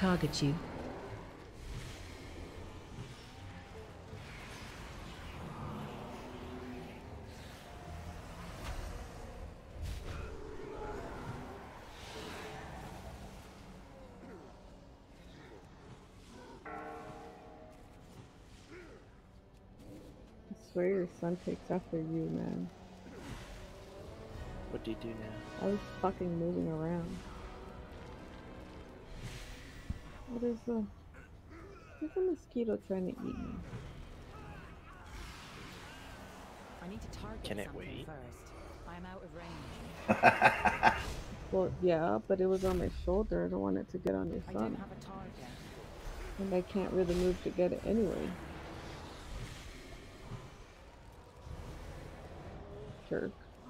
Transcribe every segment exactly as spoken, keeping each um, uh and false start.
Target you. I swear your son takes after you, man. What do you do now? I was fucking moving around. What is the... There's a mosquito trying to eat me. I need to target Can it something wait? first. I am out of range. Well, yeah, but it was on my shoulder. I don't want it to get on your I son. don't have a target. And I can't really move to get it anyway. Jerk.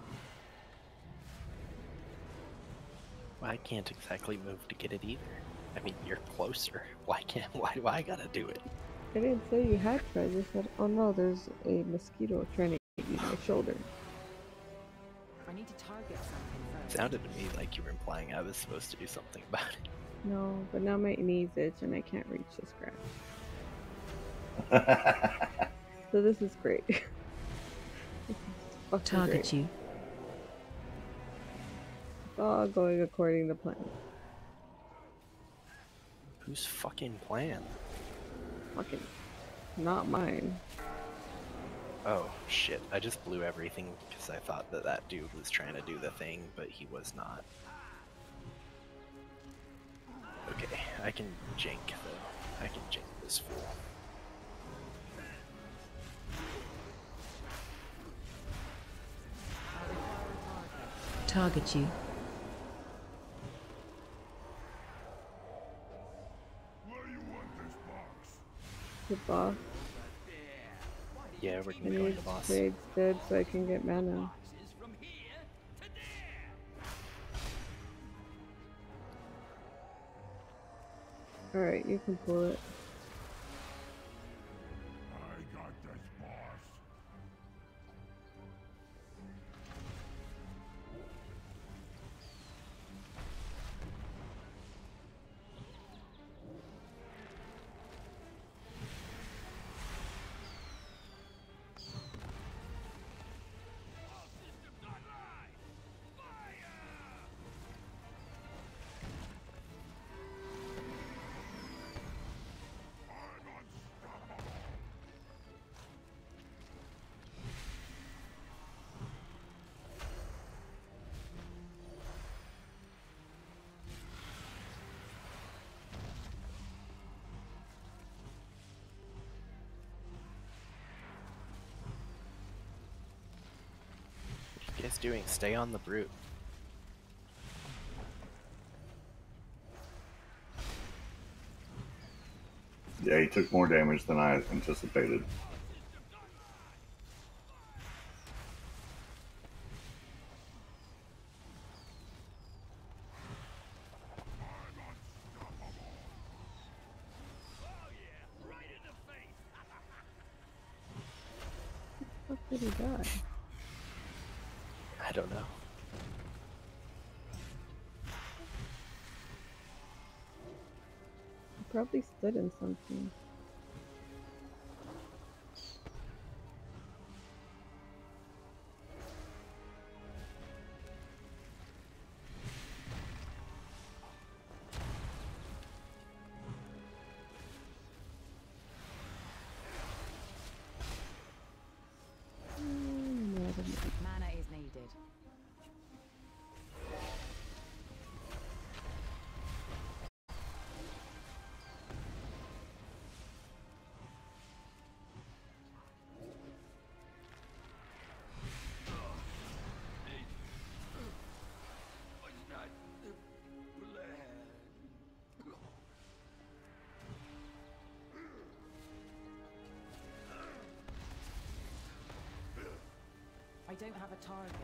Well, I can't exactly move to get it either. I mean, you're closer. Why can't? Why do I gotta do it? I didn't say you had to. I just said, oh no, there's a mosquito trying to eat my shoulder. I need to target something It first. sounded to me like you were implying I was supposed to do something about it. No, but now my knees itch and I can't reach the scratch. So this is great. This is fucking Target great. you. It's all going according to plan. Whose fucking plan? Fucking not mine. Oh shit! I just blew everything because I thought that that dude was trying to do the thing, but he was not. Okay, I can jank though. I can jank this fool. Target you. The boss. Yeah, we're I gonna go need into boss. Trade's dead so I can get mana. Alright, you can pull it. I got this, boss. What are you guys doing? Stay on the brute. Yeah, he took more damage than I anticipated. How did he die? I don't know. He probably stood in something. Mm, not a- Mana is needed. I don't have a target.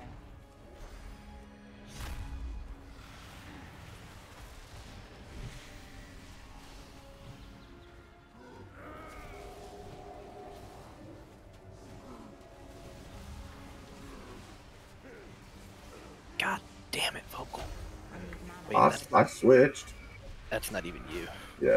God damn it, Vocal. I need mana. Wait, I, that's I not, switched. that's not even you.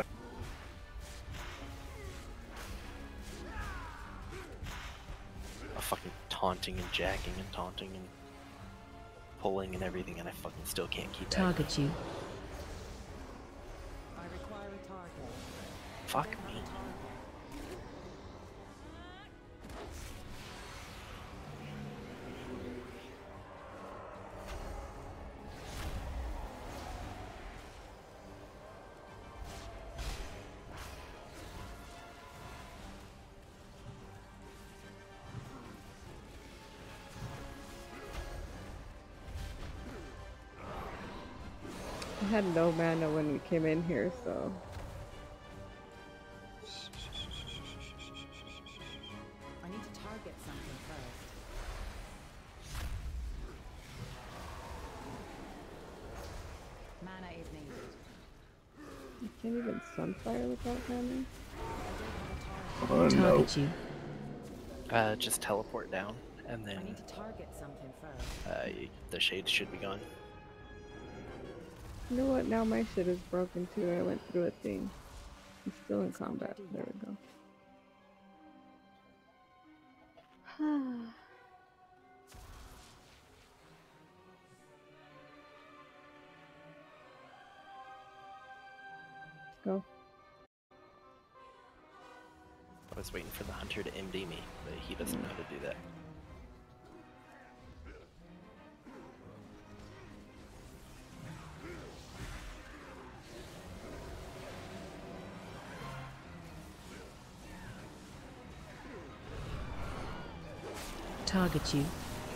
taunting and jacking and taunting and pulling and everything, and I fucking still can't keep that. Target you. I require a target. Fuck I don't me. have a target. I had no mana when we came in here, so. I need to target something first. Mana is needed. You can't even sunfire without mana. I don't have a target. Oh, no. Target you. Uh, just teleport down, and I then need to target something first. uh, y- the shades should be gone. You know what? Now my shit is broken too. I went through a thing. I'm still in combat. There we go. Go. I was waiting for the hunter to M D me, but he doesn't know how to do that. Target you.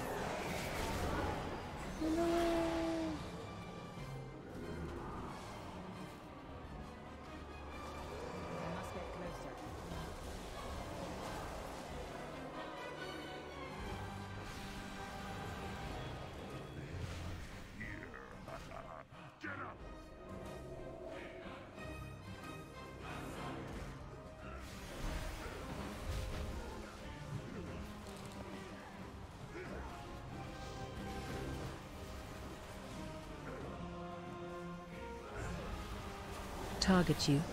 I must get closer. Target you.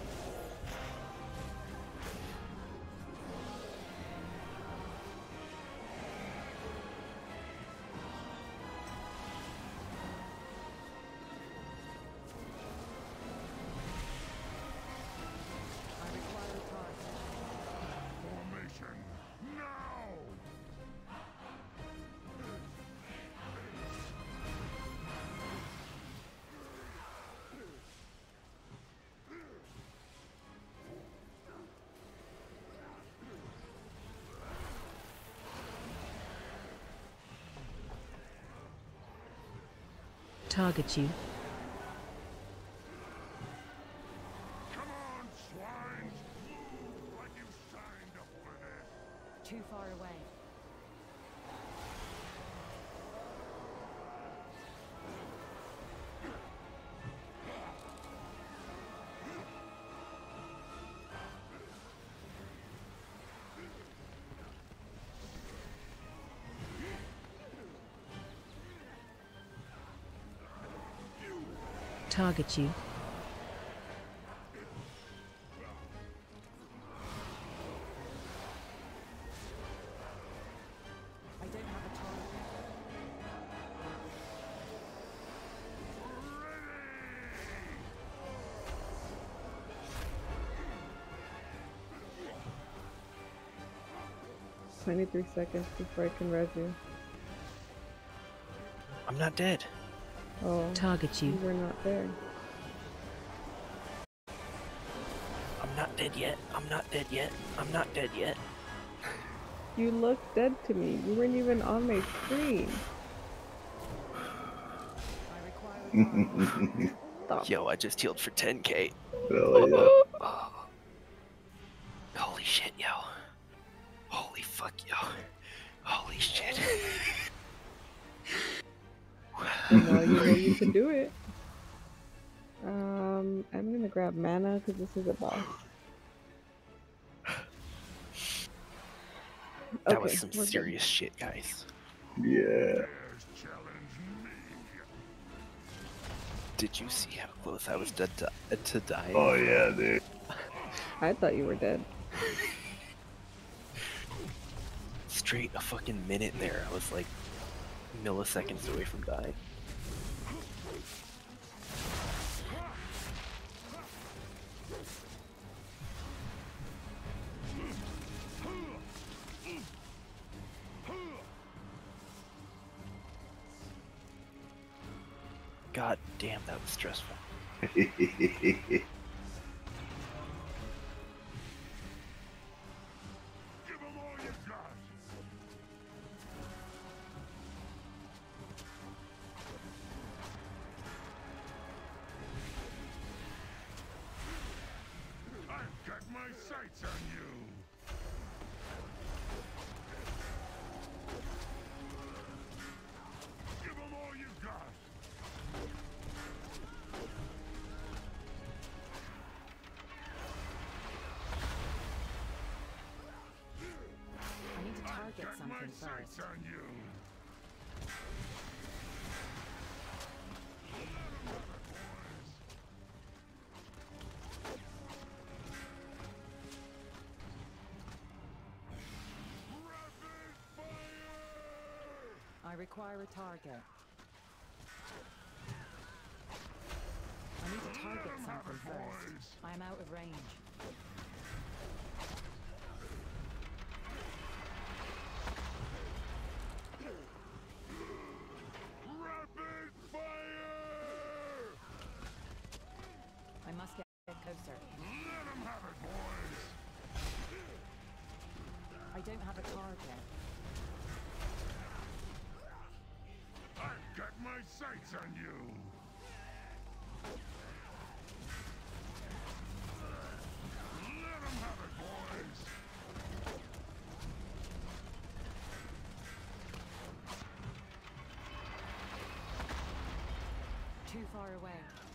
I require a target. Target you. Too far away. Target you. I don't have a target. twenty-three seconds before I can res you. I'm not dead. Oh, Target you you. were not there. I'm not dead yet. I'm not dead yet. I'm not dead yet. You looked dead to me. You weren't even on my screen. I require a target. Stop. Yo, I just healed for ten K. Hell yeah. Oh. Holy shit, yo. Holy fuck, yo. Holy shit. No, you know you can do it. Um, I'm gonna grab mana because this is a boss. That Okay, was some we're good. serious shit, guys. Yeah. Did you see how close I was to, to, to dying? Oh yeah, dude. I thought you were dead. Straight straight a fucking minute there. I was like milliseconds away from dying. God damn, that was stressful. sights on you! Give them all you got! I need to target I've got something my first. sights on you! I require a target. I need to target something first. I am out of range. Rapid fire! I must get closer. Let them have it, boys! I don't have a target. I've got my sights on you! Let them have it, boys! Too far away.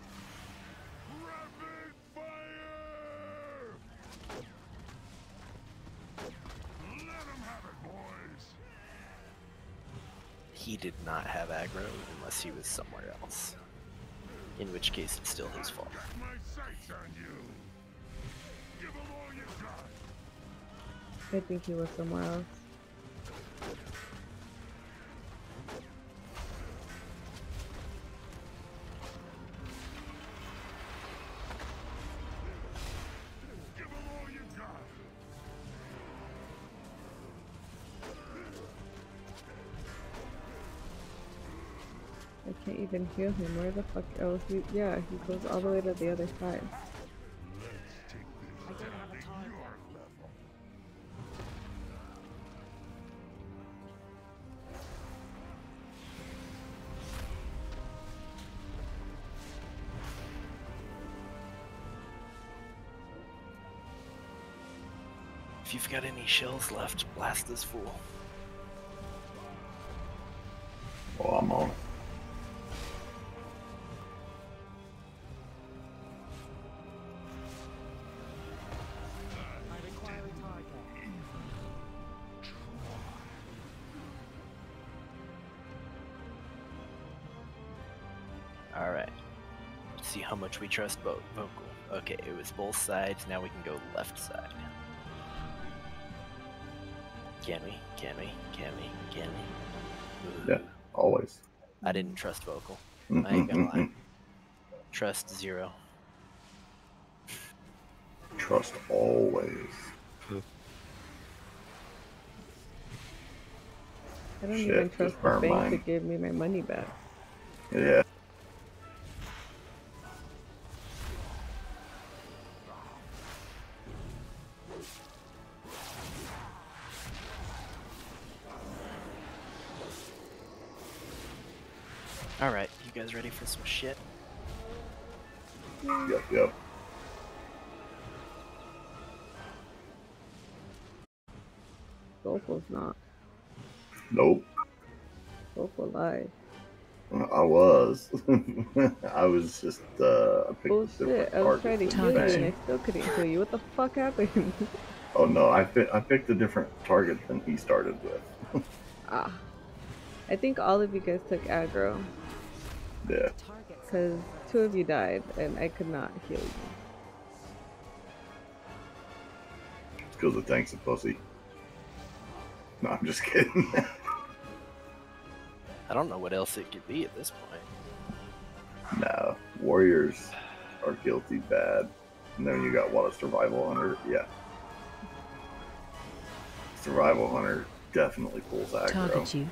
Rapid fire! Let them have it, boys! He did not have aggro unless he was somewhere else. In which case, it's still his fault. Got my sights on you! Give them all you got! I think he was somewhere else. Give them all you got! I can't even heal him. Where the fuck else? He, yeah, he goes all the way to the other side. Let's take I this don't down have a to target. your level. If you've got any shells left, blast this fool. Oh, I'm on it. I require a target. Alright. Let's see how much we trust both Vocal. Okay, it was both sides, now we can go left side. Can we? Can we? Can we? Can we? Ooh. Yeah, always. I didn't trust Vocal. I ain't gonna lie. Trust zero. Trust always. I don't Shit, even just trust the burn bank to mine. give me my money back. Yeah. Alright, you guys ready for some shit? Yep, yep. Vocal's not. Nope. Vocal lied. I was. I was just, uh, I picked a Bullshit. different I was target trying to than heal you Bang. and I still couldn't heal you. What the fuck happened? Oh no, I, fi- I picked a different target than he started with. Ah. I think all of you guys took aggro. Yeah. Target Because two of you died and I could not heal you. It's because the tank's a pussy. No, I'm just kidding. I don't know what else it could be at this point. No, warriors are guilty bad. And then you got what, a survival hunter? Yeah. Survival hunter definitely pulls aggro. Target you.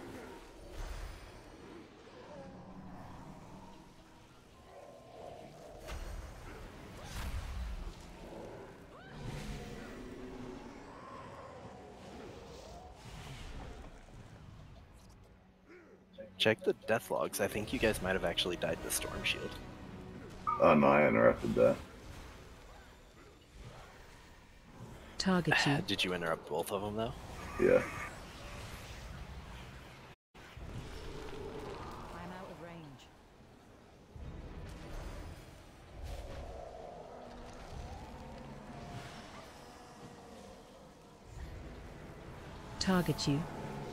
Check the death logs. I think you guys might have actually died to Storm Shield. Oh no, I interrupted that. Target you. Did you interrupt both of them though? Yeah. I'm out of range. Target you.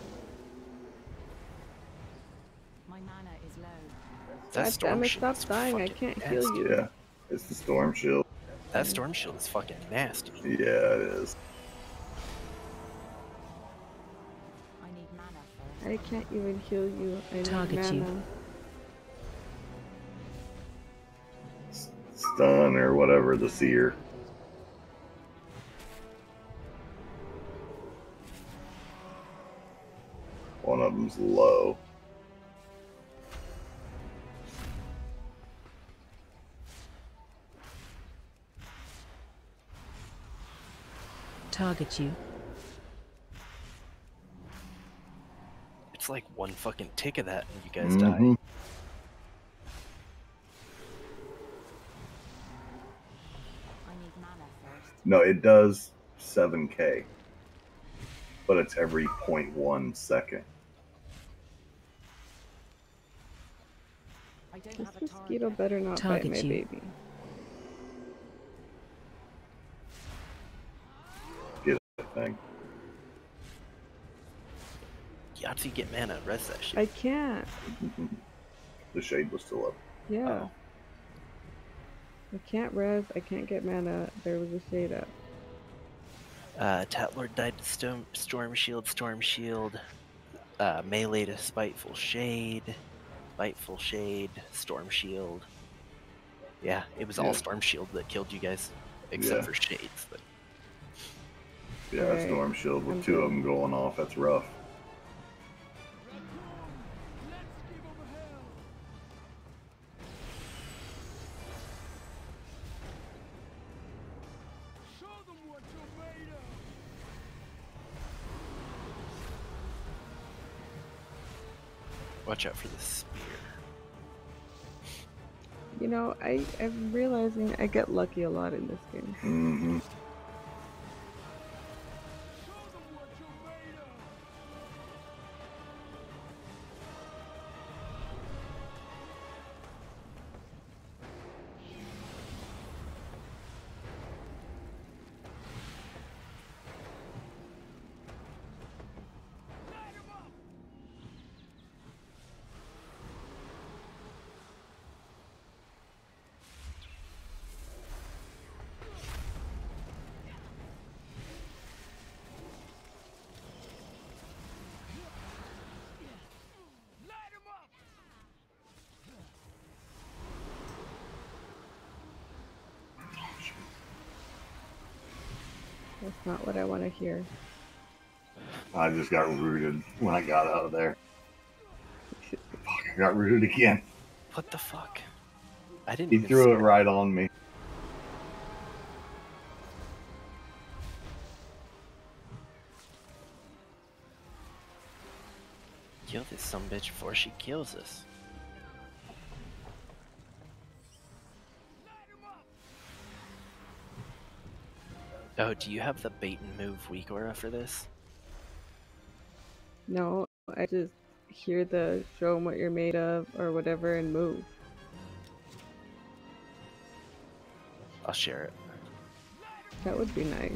My mana is low. That God Storm damn it, Shield stop is dying, I fucking can't heal nasty. you. Yeah. It's the storm shield. That Storm Shield is fucking nasty. Yeah, it is. I need mana first. I can't even heal you. I need Target you. mana. S- Stun or whatever, the seer. One of them's low. Target you. It's like one fucking tick of that and you guys Mhm. die. I need mana first. No, it does seven K. But it's every zero point one second. I don't This have a mosquito target. better not Target bite my you. baby. Get that thing. Yahtzee, get mana, res that shit. I can't. The shade was still up. Yeah. Oh. I can't res. I can't get mana. There was a shade up. Uh, Tatlord died to Storm, Storm Shield, Storm Shield. Uh, melee to Spiteful Shade. Spiteful Shade, Storm Shield. Yeah, it was all Yeah. Storm Shield that killed you guys. Except Yeah. for Shades. But Yeah, Alright. storm shield with I'm two of good. them going off. That's rough. watch out for the spear. You know, I, I'm realizing I get lucky a lot in this game. Mm-hmm. That's not what I want to hear. I just got rooted when I got out of there. Fuck, I got rooted again. What the fuck? I didn't He even threw see it right on me. Kill this sumbitch before she kills us. Oh, do you have the bait and move weak aura for this? No, I just hear the show 'em what you're made of or whatever and move. I'll share it. That would be nice.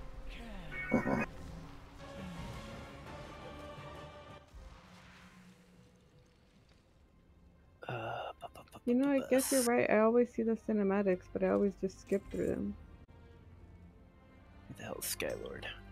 Uh, bu- bu- bu- You know, I bu- guess you're right. I always see the cinematics, but I always just skip through them. Who the hell is Skylord?